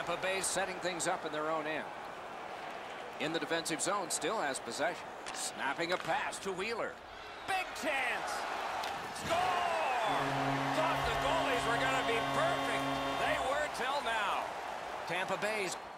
Tampa Bay setting things up in their own end. In the defensive zone, still has possession. Snapping a pass to Wheeler. Big chance. Score! Thought the goalies were going to be perfect. They were till now. Tampa Bay's